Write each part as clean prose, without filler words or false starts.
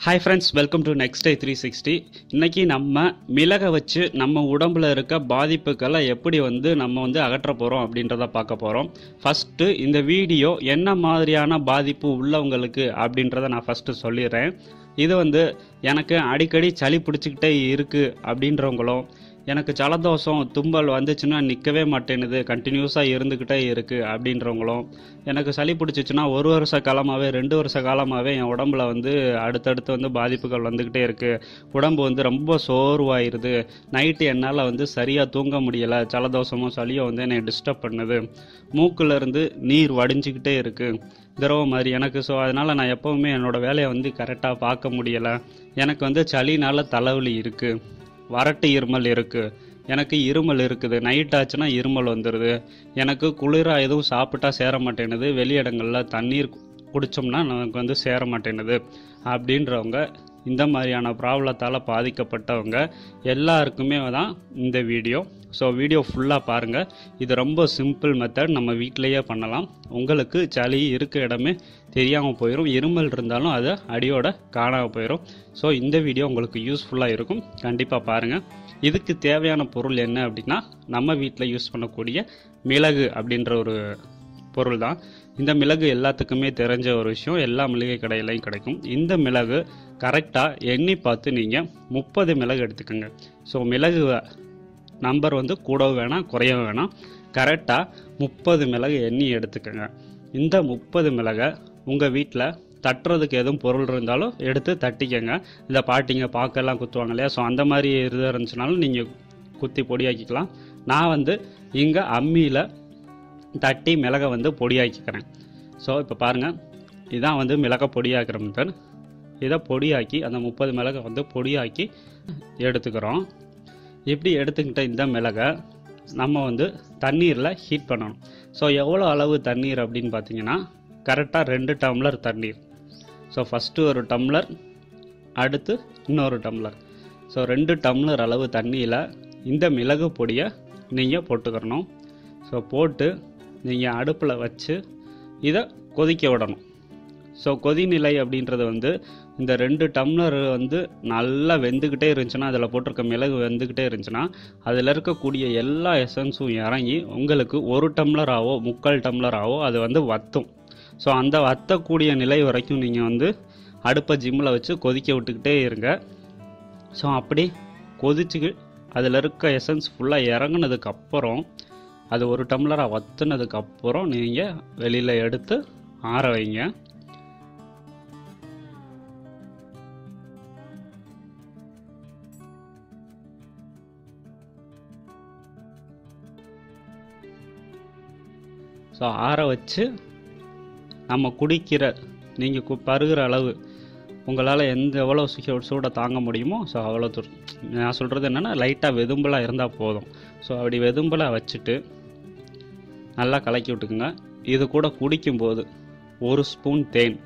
Hi friends, welcome to next day 360. இன்னைக்கு நம்ம மிளகை வச்சு நம்ம உடம்புல இருக்க பாதிப்புகளை எப்படி நம்ம அகற்ற போகிறோம் அப்படின்றத பார்க்க போகிறோம். ஃபஸ்ட்டு இந்த வீடியோ என்ன மாதிரியான பாதிப்பு உள்ளவங்களுக்கு அப்படின்றத நான் ஃபஸ்ட்டு சொல்லிடுறேன். இது எனக்கு அடிக்கடி சளி பிடிச்சிக்கிட்டே இருக்குது அப்படின்றவங்களும், எனக்கு ஜலதோஷம் தும்பல் வந்துச்சுன்னா நிற்கவே மாட்டேனுது, கண்டினியூஸாக இருந்துக்கிட்டே இருக்குது அப்படின்றவங்களும், எனக்கு சளி பிடிச்சிச்சுன்னா 1 வருஷ காலமாகவே 2 வருஷ காலமாகவே என் உடம்புல அடுத்தடுத்து பாதிப்புகள் வந்துக்கிட்டே இருக்குது, உடம்பு ரொம்ப சோர்வாயிருது, நைட்டு என்னால் சரியாக தூங்க முடியலை, ஜலதோஷமோ சளியோ என்னை டிஸ்டர்ப் பண்ணுது, மூக்குலேருந்து நீர் வடிஞ்சிக்கிட்டே இருக்குது திரவம் மாதிரி எனக்கு. ஸோ அதனால் நான் எப்போவுமே என்னோடய வேலையை கரெக்டாக பார்க்க முடியலை, எனக்கு சளினால் தலைவலி இருக்குது, வறட்டு இருமல் இருக்குது, எனக்கு இருமல் இருக்குது, நைட் ஆச்சுன்னா இருமல் வந்துடுது, எனக்கு குளிராக எதுவும் சாப்பிட்டா சேர மாட்டேனுது, வெளியிடங்களில் தண்ணீர் குடித்தோம்னா நமக்கு சேர மாட்டேனுது அப்படின்றவங்க, இந்த மாதிரியான ப்ராப்ளத்தால் பாதிக்கப்பட்டவங்க எல்லாருக்குமே தான் இந்த வீடியோ. ஸோ வீடியோ ஃபுல்லாக பாருங்கள். இது ரொம்ப சிம்பிள் மெத்தட், நம்ம வீட்டிலையே பண்ணலாம். உங்களுக்கு சளி இருக்க இடமே தெரியாமல் போயிடும், இருமல் இருந்தாலும் அது அடியோட காணாமல் போயிடும். ஸோ இந்த வீடியோ உங்களுக்கு யூஸ்ஃபுல்லாக இருக்கும், கண்டிப்பாக பாருங்கள். இதுக்கு தேவையான பொருள் என்ன அப்படின்னா, நம்ம வீட்டில் யூஸ் பண்ணக்கூடிய மிளகு அப்படின்ற ஒரு பொருள் தான். இந்த மிளகு எல்லாத்துக்குமே தெரிஞ்ச ஒரு விஷயம், எல்லா மளிகை கடையிலையும் கிடைக்கும். இந்த மிளகு கரெக்டாக எண்ணி பார்த்து நீங்கள் 30 மிளகு எடுத்துக்கோங்க. ஸோ மிளகு நம்பர் கூடவும் வேணாம் குறையவும் வேணாம், கரெக்டாக 30 மிளகு எண்ணி எடுத்துக்கோங்க. இந்த 30 மிளகை உங்கள் வீட்டில் தட்டுறதுக்கு எதுவும் பொருள் இருந்தாலும் எடுத்து தட்டிக்கங்க. இந்த பாட்டிங்க பாக்கெல்லாம் குத்துவாங்க இல்லையா, ஸோ அந்த மாதிரி இது இருந்துச்சுனாலும் நீங்கள் குத்தி பொடியாக்கிக்கலாம். நான் இங்கே அம்மியில் தட்டி மிளகை பொடியாக்கிக்கிறேன். ஸோ இப்போ பாருங்கள், இதான் மிளகை பொடியாக்கிற மெத்தட். இதை பொடியாக்கி அந்த 30 மிளகை பொடியாக்கி எடுத்துக்கிறோம். இப்படி எடுத்துக்கிட்ட இந்த மிளகை நம்ம தண்ணீரில் ஹீட் பண்ணணும். ஸோ எவ்வளோ அளவு தண்ணீர் அப்படின்னு பார்த்தீங்கன்னா, கரெக்டாக 2 டம்ளர் தண்ணீர். ஸோ ஃபஸ்ட்டு ஒரு டம்ளர், அடுத்து இன்னொரு டம்ளர். ஸோ 2 டம்ளர் அளவு தண்ணியில் இந்த மிளகு பொடியை நீங்கள் போட்டுக்கிறணும். ஸோ போட்டு நீங்கள் அடுப்பில் வச்சு இதை கொதிக்க விடணும். ஸோ கொதிநிலை அப்படின்றது இந்த 2 டம்ளர் நல்லா வெந்துக்கிட்டே இருந்துச்சுன்னா, அதில் போட்டிருக்க மிளகு வெந்துக்கிட்டே இருந்துச்சுன்னா, அதில் இருக்கக்கூடிய எல்லா எசன்ஸும் இறங்கி உங்களுக்கு 1 டம்ளராகவோ 3/4 டம்ளராகவோ அது வற்றும். ஸோ அந்த வற்றக்கூடிய நிலை வரைக்கும் நீங்கள் அடுப்பை ஜிம்மில் வச்சு கொதிக்க விட்டுக்கிட்டே இருங்க. ஸோ அப்படி கொதிச்சு அதில் இருக்க எசன்ஸ் ஃபுல்லாக இறங்குனதுக்கப்புறம், அது 1 டம்ளராக வற்றுனதுக்கப்புறம் நீங்கள் வெளியில் எடுத்து ஆற வைங்க. ஸோ ஆற வச்சு நம்ம குடிக்கிற, நீங்கள் பருகிற அளவு உங்களால் எவ்வளோ சூடை தாங்க முடியுமோ, ஸோ அவ்வளோ நான் சொல்கிறது என்னென்னா, லைட்டாக வெதும்பலாக இருந்தால் போதும். ஸோ அப்படி வெதும்பலாக வச்சுட்டு நல்லா கலக்கி விட்டுக்குங்க. இது கூட குடிக்கும்போது 1 ஸ்பூன்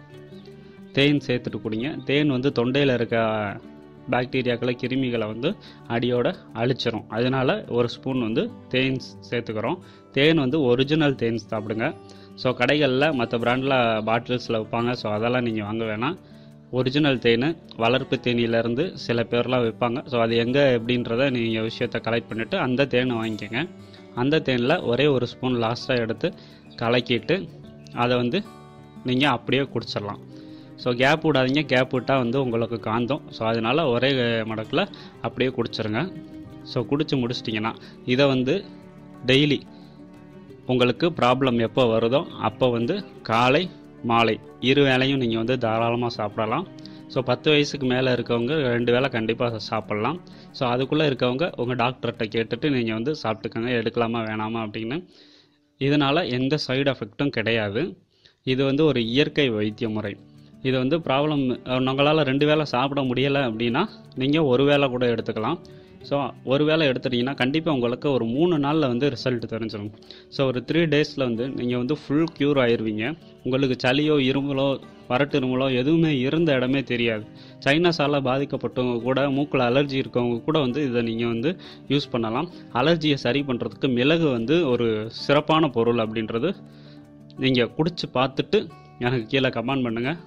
தேன் சேர்த்துட்டு குடிங்க. தேன் தொண்டையில் இருக்க பாக்டீரியாக்களை கிருமிகளை அடியோட அழிச்சிரும். அதனால் 1 ஸ்பூன் தேன் சேர்த்துக்கிறோம். தேன் ஒரிஜினல் தேன் சாப்பிடுங்க. ஸோ கடைகளில் மற்ற பிராண்டில் பாட்டில்ஸில் வைப்பாங்க, ஸோ அதெல்லாம் நீங்கள் வாங்க வேணாம். ஒரிஜினல் தேன், வளர்ப்பு தேனியிலேருந்து சில பேர்லாம் வைப்பாங்க. ஸோ அது எங்கே எப்படின்றத நீங்கள் விஷயத்தை கலெக்ட் பண்ணிவிட்டு அந்த தேனை வாங்கிக்கோங்க. அந்த தேனில் ஒரே 1 ஸ்பூன் லாஸ்ட்டாக எடுத்து கலக்கிட்டு அதை நீங்கள் அப்படியே குடிச்சிடலாம். ஸோ கேப் விடாதீங்க, கேப் விட்டால் உங்களுக்கு காந்தம். ஸோ அதனால் ஒரே மடக்கில் அப்படியே குடிச்சிருங்க. ஸோ குடிச்சு முடிச்சிட்டிங்கன்னா இதை டெய்லி உங்களுக்கு ப்ராப்ளம் எப்போ வருதோ அப்போ காலை மாலை 2 வேளையும் நீங்கள் தாராளமாக சாப்பிடலாம். ஸோ 10 வயசுக்கு மேலே இருக்கவங்க 2 வேளை கண்டிப்பாக சாப்பிட்லாம். ஸோ அதுக்குள்ளே இருக்கவங்க உங்கள் டாக்டர்கிட்ட கேட்டுட்டு நீங்கள் சாப்பிட்டுக்கோங்க, எடுக்கலாமா வேணாமா அப்படின்னு. இதனால் எந்த சைடு எஃபெக்ட்டும் கிடையாது. இது ஒரு இயற்கை வைத்திய முறை. இது ப்ராப்ளம் உங்களால் 2 வேளை சாப்பிட முடியலை அப்படின்னா நீங்கள் 1 வேளை கூட எடுத்துக்கலாம். ஸோ 1 வேளை எடுத்துட்டிங்கன்னா கண்டிப்பாக உங்களுக்கு ஒரு 3 நாளில் ரிசல்ட் தெரிஞ்சிடும். ஸோ ஒரு 3 டேஸில் நீங்கள் ஃபுல் க்யூர் ஆயிடுவீங்க. உங்களுக்கு சளியோ இருமலோ வறட்டு இருமலோ எதுவுமே இருந்த இடமே தெரியாது. சைனஸால் பாதிக்கப்பட்டவங்க கூட, மூக்கில் அலர்ஜி இருக்கவங்க கூட இதை நீங்கள் யூஸ் பண்ணலாம். அலர்ஜியை சரி பண்ணுறதுக்கு மிளகு ஒரு சிறப்பான பொருள் அப்படின்றது நீங்கள் குடிச்சு பார்த்துட்டு எனக்கு கீழே கமெண்ட் பண்ணுங்கள்.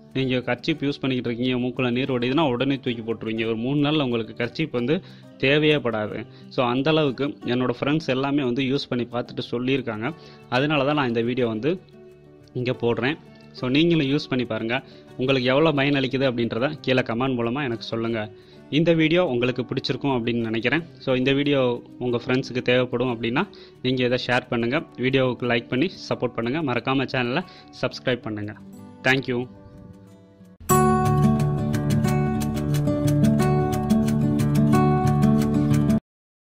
நீங்கள் கர்ச்சீப் யூஸ் பண்ணிக்கிட்டு இருக்கீங்க, மூக்கில் நீர் வடியுதுன்னா உடனே தூக்கி போட்டுருவீங்க. ஒரு 3 நாளில் உங்களுக்கு கர்ச்சீப் வந்து தேவையே படாது. ஸோ அந்தளவுக்கு என்னோடய ஃப்ரெண்ட்ஸ் எல்லாமே வந்து யூஸ் பண்ணி பார்த்துட்டு சொல்லியிருக்காங்க. அதனால தான் நான் இந்த வீடியோ வந்து இங்கே போடுறேன். ஸோ நீங்களும் யூஸ் பண்ணி பாருங்கள். உங்களுக்கு எவ்வளோ பயனளிக்குது அப்படின்றத கீழே கமெண்ட் மூலமாக எனக்கு சொல்லுங்கள். இந்த வீடியோ உங்களுக்கு பிடிச்சிருக்கும் அப்படின்னு நினைக்கிறேன். ஸோ இந்த வீடியோ உங்கள் ஃப்ரெண்ட்ஸுக்கு தேவைப்படும் அப்படின்னா நீங்கள் இதை ஷேர் பண்ணுங்கள். வீடியோவுக்கு லைக் பண்ணி சப்போர்ட் பண்ணுங்கள். மறக்காமல் சேனலை சப்ஸ்கிரைப் பண்ணுங்கள். தேங்க்யூ.